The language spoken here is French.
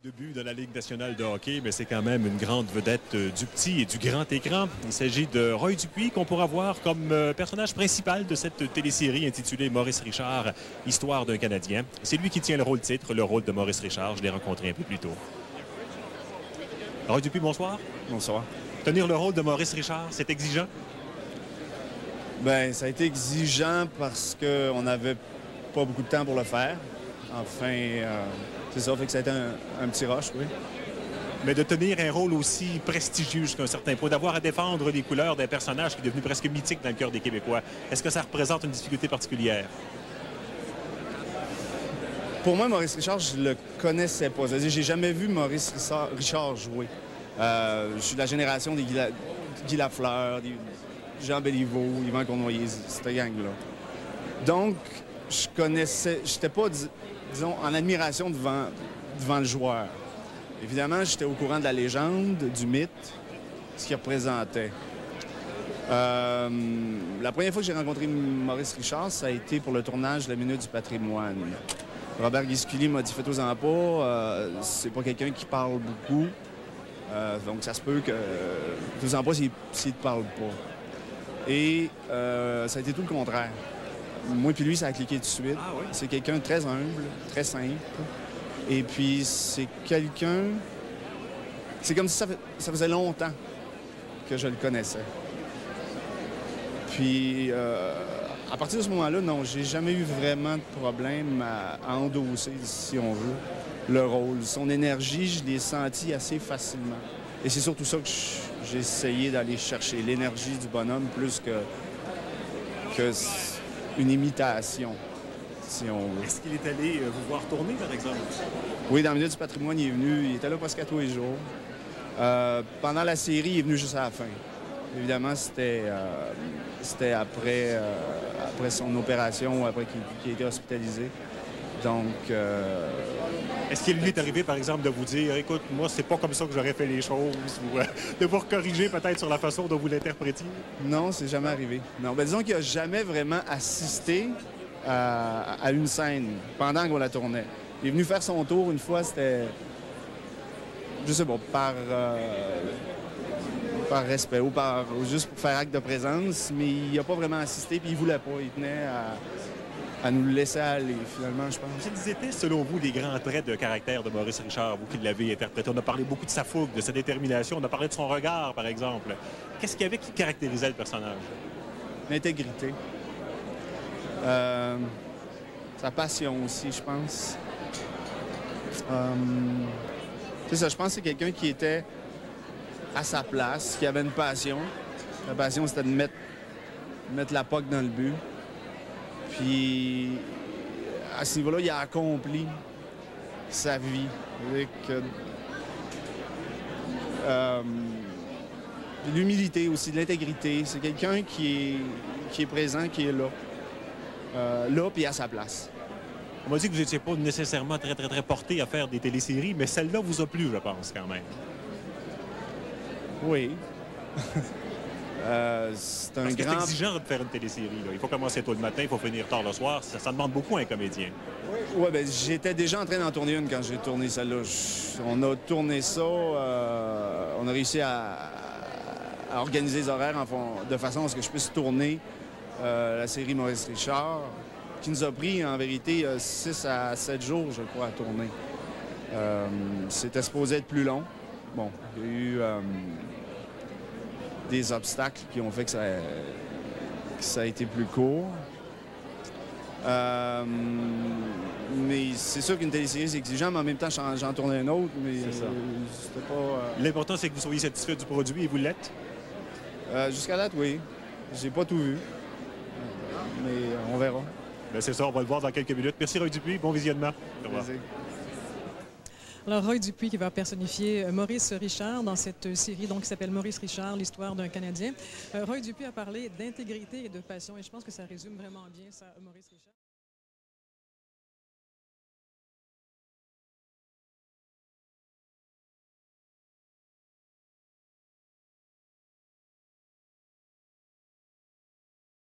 Debut dans la Ligue nationale de hockey, mais c'est quand même une grande vedette du petit et du grand écran. Il s'agit de Roy Dupuis, qu'on pourra voir comme personnage principal de cette télésérie intitulée Maurice Richard, Histoire d'un Canadien. C'est lui qui tient le rôle-titre, le rôle de Maurice Richard. Je l'ai rencontré un peu plus tôt. Roy Dupuis, bonsoir. Bonsoir. Tenir le rôle de Maurice Richard, c'est exigeant? Bien, ça a été exigeant parce qu'on n'avait pas beaucoup de temps pour le faire. Enfin, c'est ça, fait que ça a été un petit rush, oui. Mais de tenir un rôle aussi prestigieux jusqu'à un certain point, d'avoir à défendre les couleurs d'un personnage qui est devenu presque mythique dans le cœur des Québécois, est-ce que ça représente une difficulté particulière? Pour moi, Maurice Richard, je le connaissais pas. C'est-à-dire, j'ai jamais vu Maurice Richard jouer. Je suis de la génération des Guy Lafleur, des Jean Béliveau, Yvan Cournoyer, cette gang-là. Donc, je connaissais, j'étais pas, disons, en admiration devant le joueur. Évidemment, j'étais au courant de la légende, du mythe, ce qu'il représentait. La première fois que j'ai rencontré Maurice Richard, ça a été pour le tournage de La Minute du patrimoine. Robert Guisculi m'a dit « Fais-toi-en pas, c'est pas quelqu'un qui parle beaucoup, donc ça se peut que... Fais-toi-en pas s'il te parle pas. » Et ça a été tout le contraire. Moi puis lui, ça a cliqué tout de suite. Ah oui? C'est quelqu'un de très humble, très simple. Et puis, c'est quelqu'un... C'est comme si ça faisait longtemps que je le connaissais. Puis, à partir de ce moment-là, non, j'ai jamais eu vraiment de problème à endosser, si on veut, le rôle. Son énergie, je l'ai senti assez facilement. Et c'est surtout ça que j'ai essayé d'aller chercher, l'énergie du bonhomme, plus que une imitation, si on veut. Est-ce qu'il est allé vous voir tourner, par exemple? Oui, dans le milieu du patrimoine, il est venu. Il était là presque à tous les jours. Pendant la série, il est venu juste à la fin. Évidemment, c'était après son opération, après qu'il a été hospitalisé. Donc... Est-ce qu'il lui est arrivé, par exemple, de vous dire « Écoute, moi, c'est pas comme ça que j'aurais fait les choses » ou de vous corriger peut-être sur la façon dont vous l'interprétiez? Non, c'est jamais arrivé. Non, ben, disons qu'il n'a jamais vraiment assisté à une scène pendant qu'on la tournait. Il est venu faire son tour une fois, c'était... Je sais pas, par respect ou juste pour faire acte de présence, mais il n'a pas vraiment assisté, puis il voulait pas. Il tenait à nous le laisser aller, finalement, je pense. Quels étaient, selon vous, les grands traits de caractère de Maurice Richard, vous qui l'avez interprété? On a parlé beaucoup de sa fougue, de sa détermination, on a parlé de son regard, par exemple. Qu'est-ce qu'il y avait qui caractérisait le personnage? L'intégrité. Sa passion aussi, je pense. C'est ça, je pense que c'est quelqu'un qui était à sa place, qui avait une passion. La passion, c'était de mettre la puck dans le but. Puis, à ce niveau-là, il a accompli sa vie. Avec l'humilité aussi, de l'intégrité. C'est quelqu'un qui est présent, qui est là. Là, puis à sa place. On m'a dit que vous n'étiez pas nécessairement très porté à faire des téléséries, mais celle-là vous a plu, je pense, quand même. Oui. C'est un grand... C'est exigeant de faire une télésérie, là. Il faut commencer tôt le matin, il faut finir tard le soir. Ça demande beaucoup à un comédien. Oui, bien, j'étais déjà en train d'en tourner une quand j'ai tourné celle-là. On a tourné ça, on a réussi à organiser les horaires de façon à ce que je puisse tourner la série Maurice Richard, qui nous a pris, en vérité, 6 à 7 jours, je crois, à tourner. C'était supposé être plus long. Bon, il y a eu des obstacles qui ont fait que ça a été plus court. Mais c'est sûr qu'une télésérie, c'est exigeant, mais en même temps, j'en tournais un autre, mais c'était pas... L'important, c'est que vous soyez satisfait du produit et vous l'êtes? Jusqu'à date, oui. J'ai pas tout vu, mais on verra. Bien, c'est ça, on va le voir dans quelques minutes. Merci Roy Dupuis, bon visionnement. Au revoir. Alors, Roy Dupuis qui va personnifier Maurice Richard dans cette série donc, qui s'appelle Maurice Richard, l'histoire d'un Canadien. Roy Dupuis a parlé d'intégrité et de passion et je pense que ça résume vraiment bien ça, Maurice Richard.